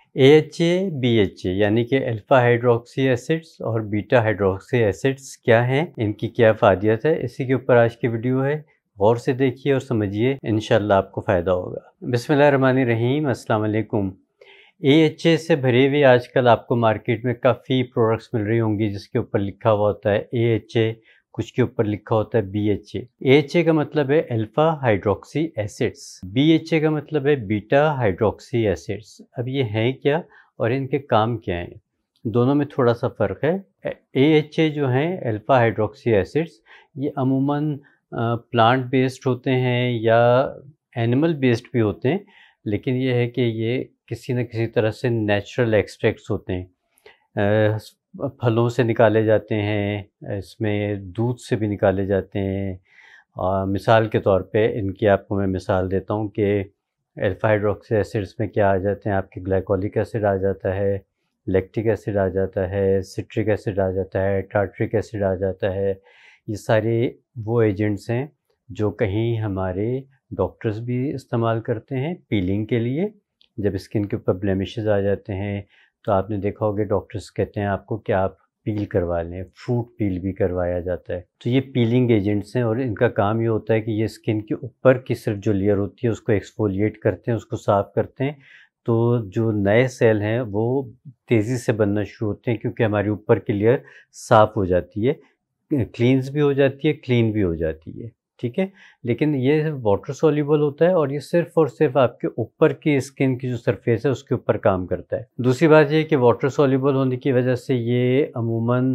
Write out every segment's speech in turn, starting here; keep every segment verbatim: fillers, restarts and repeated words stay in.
A H A, B H A यानी कि alpha hydroxy acids और बीटा हाइड्रोक्सी एसिड्स क्या हैं, इनकी क्या फ़ायदियत है, इसी के ऊपर आज की वीडियो है। गौर से देखिए और समझिए, इंशाल्लाह आपको फ़ायदा होगा। बिस्मिल्लाहिर्रहमानिर्रहीम, अस्सलाम वालेकुम। ए एच ए से भरे हुए आजकल आपको मार्केट में काफ़ी प्रोडक्ट्स मिल रही होंगी जिसके ऊपर लिखा हुआ होता है ए एच ए, कुछ के ऊपर लिखा होता है B H A. A H A का मतलब है alpha hydroxy acids, B H A का मतलब है बीटा हाइड्रोक्सी एसिड्स। अब ये हैं क्या और इनके काम क्या हैं, दोनों में थोड़ा सा फ़र्क है। ए एच ए जो हैं अल्फ़ा हाइड्रोक्सी एसिड्स, ये अमूमन प्लांट बेस्ड होते हैं या एनिमल बेस्ड भी होते हैं, लेकिन ये है कि ये किसी न किसी तरह से नेचुरल एक्सट्रैक्ट्स होते हैं, फलों से निकाले जाते हैं, इसमें दूध से भी निकाले जाते हैं। और मिसाल के तौर पे इनकी आपको मैं मिसाल देता हूँ कि अल्फ़ा हाइड्रोक्सी एसिड्स में क्या आ जाते हैं, आपके ग्लाइकोलिक एसिड आ जाता है, लैक्टिक एसिड आ जाता है, सिट्रिक एसिड आ जाता है, टार्ट्रिक एसिड आ जाता है। ये सारे वो एजेंट्स हैं जो कहीं हमारे डॉक्टर्स भी इस्तेमाल करते हैं पीलिंग के लिए। जब स्किन के ऊपर ब्लेमिशेस आ जाते हैं तो आपने देखा होगा डॉक्टर्स कहते हैं आपको कि आप पील करवा लें, फ्रूट पील भी करवाया जाता है। तो ये पीलिंग एजेंट्स हैं और इनका काम ये होता है कि ये स्किन के ऊपर की सिर्फ जो लेयर होती है उसको एक्सफोलिएट करते हैं, उसको साफ़ करते हैं। तो जो नए सेल हैं वो तेज़ी से बनना शुरू होते हैं क्योंकि हमारी ऊपर की लेयर साफ़ हो जाती है, क्लींस भी हो जाती है, क्लीन भी हो जाती है, ठीक है। लेकिन ये वाटर सॉल्युबल होता है और ये सिर्फ और सिर्फ आपके ऊपर की स्किन की जो सरफेस है उसके ऊपर काम करता है। दूसरी बात ये है कि वाटर सॉल्युबल होने की वजह से ये अमूमन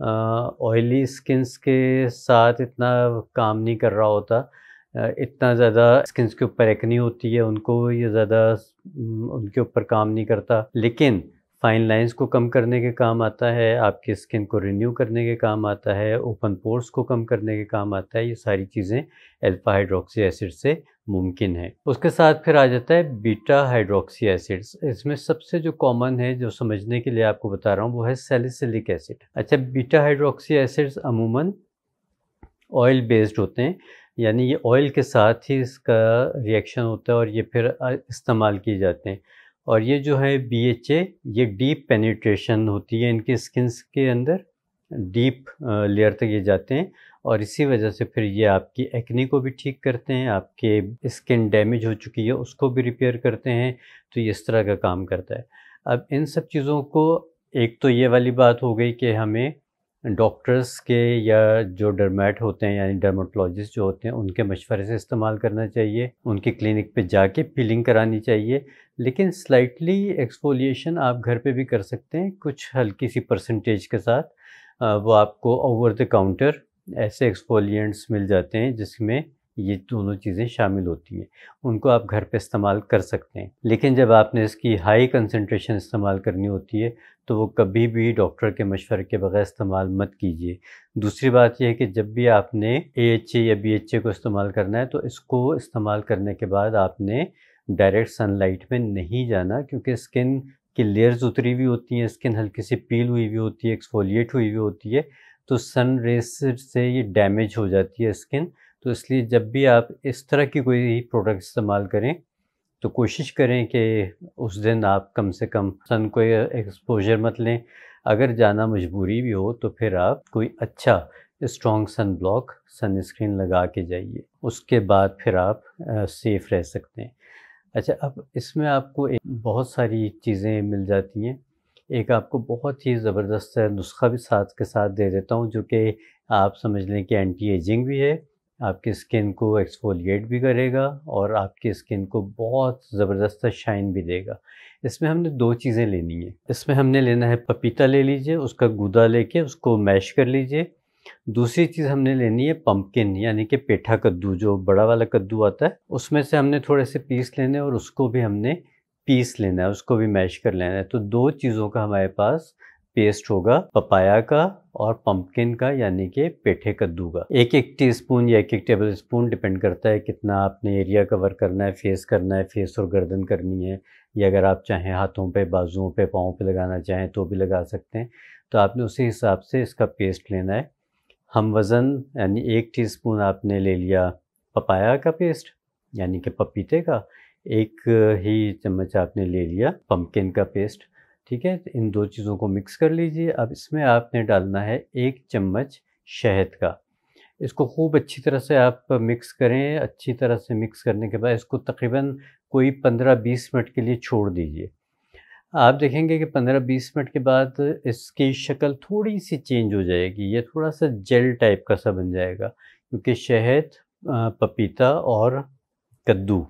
ऑयली स्किन्स के साथ इतना काम नहीं कर रहा होता, इतना ज़्यादा स्किन्स के ऊपर एक्ने होती है उनको ये ज़्यादा उनके ऊपर काम नहीं करता, लेकिन फाइन लाइंस को कम करने के काम आता है, आपकी स्किन को रिन्यू करने के काम आता है, ओपन पोर्स को कम करने के काम आता है। ये सारी चीज़ें अल्फ़ा हाइड्रोक्सी एसिड से मुमकिन है। उसके साथ फिर आ जाता है बीटा हाइड्रोक्सी एसिड्स। इसमें सबसे जो कॉमन है, जो समझने के लिए आपको बता रहा हूँ, वो है सैलिसिलिक एसिड। अच्छा, बीटा हाइड्रोक्सी एसिड्स अमूमन ऑयल बेस्ड होते हैं, यानी ये ऑयल के साथ ही इसका रिएक्शन होता है और ये फिर इस्तेमाल किए जाते हैं। और ये जो है बी एच ए, ये डीप पेनिट्रेशन होती है इनकी स्किन्स के अंदर, डीप लेयर तक ये जाते हैं और इसी वजह से फिर ये आपकी एक्ने को भी ठीक करते हैं, आपके स्किन डैमेज हो चुकी है उसको भी रिपेयर करते हैं। तो ये इस तरह का काम करता है। अब इन सब चीज़ों को, एक तो ये वाली बात हो गई कि हमें डॉक्टर्स के या जो डर्मेट होते हैं यानी डर्मेटोलॉजिस्ट जो होते हैं उनके मशवरे से इस्तेमाल करना चाहिए, उनकी क्लिनिक पे जाके पीलिंग करानी चाहिए। लेकिन स्लाइटली एक्सफोलिएशन आप घर पे भी कर सकते हैं कुछ हल्की सी परसेंटेज के साथ। वो आपको ओवर द काउंटर ऐसे एक्सफोलिएंट्स मिल जाते हैं जिसमें ये दोनों चीज़ें शामिल होती हैं, उनको आप घर पे इस्तेमाल कर सकते हैं। लेकिन जब आपने इसकी हाई कंसंट्रेशन इस्तेमाल करनी होती है तो वो कभी भी डॉक्टर के मशवरे के बगैर इस्तेमाल मत कीजिए। दूसरी बात यह है कि जब भी आपने ए एच ए या बी एच ए को इस्तेमाल करना है तो इसको इस्तेमाल करने के बाद आपने डायरेक्ट सनलाइट में नहीं जाना, क्योंकि स्किन की लेयर्स उतरी हुई होती हैं, स्किन हल्की सी पील हुई हुई होती है, एक्सफोलिएट हुई हुई होती है, तो सन रेज से ये डैमेज हो जाती है स्किन। तो इसलिए जब भी आप इस तरह की कोई प्रोडक्ट इस्तेमाल करें तो कोशिश करें कि उस दिन आप कम से कम सन को एक्सपोजर मत लें। अगर जाना मजबूरी भी हो तो फिर आप कोई अच्छा strong sunblock sunscreen लगा के जाइए, उसके बाद फिर आप सेफ़ रह सकते हैं। अच्छा, अब इसमें आपको एक बहुत सारी चीज़ें मिल जाती हैं। एक आपको बहुत ही ज़बरदस्त नुस्खा भी साथ के साथ दे देता हूँ जो कि आप समझ लें कि एंटी एजिंग भी है, आपकी स्किन को एक्सफोलिएट भी करेगा और आपकी स्किन को बहुत ज़बरदस्त शाइन भी देगा। इसमें हमने दो चीज़ें लेनी है। इसमें हमने लेना है पपीता ले लीजिए, उसका गूदा लेके उसको मैश कर लीजिए। दूसरी चीज़ हमने लेनी है पम्पकिन यानी कि पेठा कद्दू, जो बड़ा वाला कद्दू आता है उसमें से हमने थोड़े से पीस लेने और उसको भी हमने पीस लेना है, उसको भी मैश कर लेना है। तो दो चीज़ों का हमारे पास पेस्ट होगा, पपाया का और पम्पकिन का यानी कि पेठे कद्दू का। एक एक टीस्पून या एक एक टेबल स्पून, डिपेंड करता है कितना आपने एरिया कवर करना है, फेस करना है, फेस और गर्दन करनी है, या अगर आप चाहें हाथों पे, बाजुओं पे, पाँव पे लगाना चाहें तो भी लगा सकते हैं। तो आपने उसी हिसाब से इसका पेस्ट लेना है। हम वज़न यानी एक टीस्पून आपने ले लिया पपाया का पेस्ट यानी कि पपीते का, एक ही चम्मच आपने ले लिया पम्पकिन का पेस्ट, ठीक है। इन दो चीज़ों को मिक्स कर लीजिए। अब इसमें आपने डालना है एक चम्मच शहद का। इसको खूब अच्छी तरह से आप मिक्स करें। अच्छी तरह से मिक्स करने के बाद इसको तकरीबन कोई पंद्रह बीस मिनट के लिए छोड़ दीजिए। आप देखेंगे कि पंद्रह बीस मिनट के बाद इसकी शक्ल थोड़ी-सी चेंज हो जाएगी। ये थोड़ा-सा जेल टाइप का सा बन जाएगा, क्योंकि शहद, अ, पपीता और कद्दू,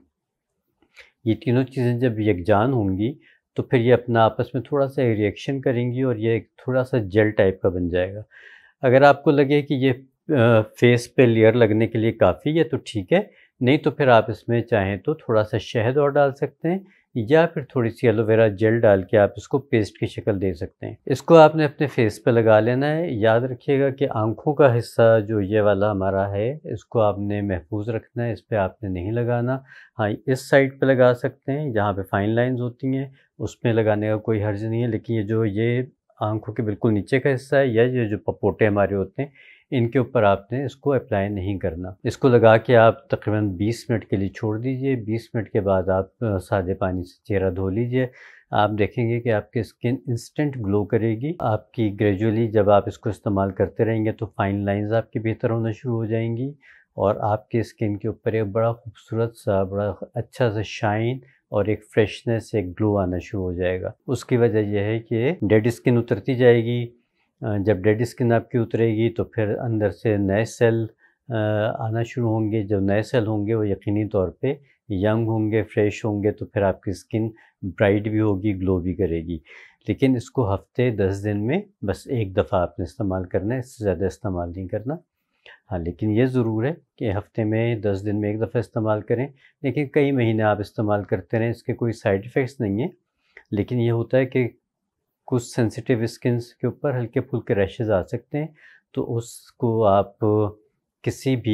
ये तीनों चीज़ें जब यकजान होंगी तो फिर ये अपना आपस में थोड़ा-सा रिएक्शन करेंगी और ये थोड़ा-सा जेल टाइप का बन जाएगा। अगर आपको लगे कि ये अ, फेस पे लेयर लगने के लिए काफ़ी है तो ठीक है, नहीं तो फिर आप इसमें चाहें तो थोड़ा-सा शहद और डाल सकते हैं या फिर थोड़ी-सी एलोवेरा जेल डाल के आप इसको पेस्ट की शक्ल दे सकते हैं। इसको आपने अपने फेस पे लगा लेना है। याद रखिएगा कि आँखों का हिस्सा जो ये वाला हमारा है, इसको आपने महफूज़ रखना है, इस पे आपने नहीं लगाना। हाँ, इस साइड पे लगा सकते हैं, जहाँ पे फाइन लाइन्स होती हैं, उसमें लगाने का कोई हर्ज नहीं है, लेकिन ये जो ये आँखों के बिल्कुल नीचे का हिस्सा है या ये जो पपोटे हमारे होते हैं, इनके ऊपर आपने इसको अप्लाई नहीं करना। इसको लगा के आप तकरीबन बीस मिनट के लिए छोड़ दीजिए। बीस मिनट के बाद आप सादे पानी से चेहरा धो लीजिए। आप देखेंगे कि आपकी स्किन इंस्टेंट ग्लो करेगी। आपकी ग्रेजुअली जब आप इसको इस्तेमाल करते रहेंगे तो फाइन लाइंस आपकी बेहतर होना शुरू हो जाएंगी और आपकी स्किन के ऊपर एक बड़ा खूबसूरत सा, बड़ा अच्छा सा शाइन और एक फ्रेशनेस, एक ग्लो आना शुरू हो जाएगा। उसकी वजह यह है कि डेड स्किन उतरती जाएगी। जब डेड स्किन आपकी उतरेगी तो फिर अंदर से नए सेल आना शुरू होंगे। जब नए सेल होंगे वो यकीनी तौर पे यंग होंगे, फ्रेश होंगे, तो फिर आपकी स्किन ब्राइट भी होगी, ग्लो भी करेगी। लेकिन इसको हफ्ते दस दिन में बस एक दफ़ा आपने इस्तेमाल करना है, इससे ज़्यादा इस्तेमाल नहीं करना। हाँ, लेकिन ये ज़रूर है कि हफ्ते में दस दिन में एक दफ़ा इस्तेमाल करें, लेकिन कई महीने आप इस्तेमाल करते रहें, इसके कोई साइड इफ़ेक्ट्स नहीं है। लेकिन ये होता है कि कुछ सेंसिटिव स्किन्स के ऊपर हल्के फुल्के रैशेज़ आ सकते हैं, तो उसको आप किसी भी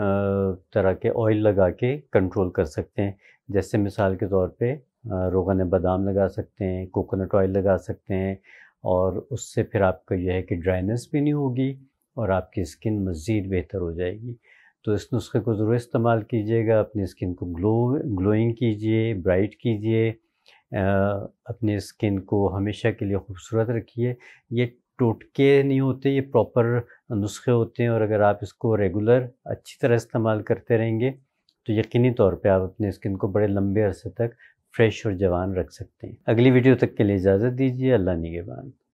तरह के ऑयल लगा के कंट्रोल कर सकते हैं। जैसे मिसाल के तौर पे रोगन बादाम लगा सकते हैं, कोकोनट ऑयल लगा सकते हैं, और उससे फिर आपका यह है कि ड्राइनेस भी नहीं होगी और आपकी स्किन मज़ीद बेहतर हो जाएगी। तो इस नुस्खे को ज़रूर इस्तेमाल कीजिएगा। अपनी स्किन को ग्लो ग्लोइंग कीजिए, ब्राइट कीजिए, अपनी स्किन को हमेशा के लिए खूबसूरत रखिए। ये टोटके नहीं होते, ये प्रॉपर नुस्खे होते हैं, और अगर आप इसको रेगुलर अच्छी तरह इस्तेमाल करते रहेंगे तो यकीनी तौर पे आप अपनी स्किन को बड़े लंबे अरसे तक फ्रेश और जवान रख सकते हैं। अगली वीडियो तक के लिए इजाज़त दीजिए। अल्लाह निगहबान।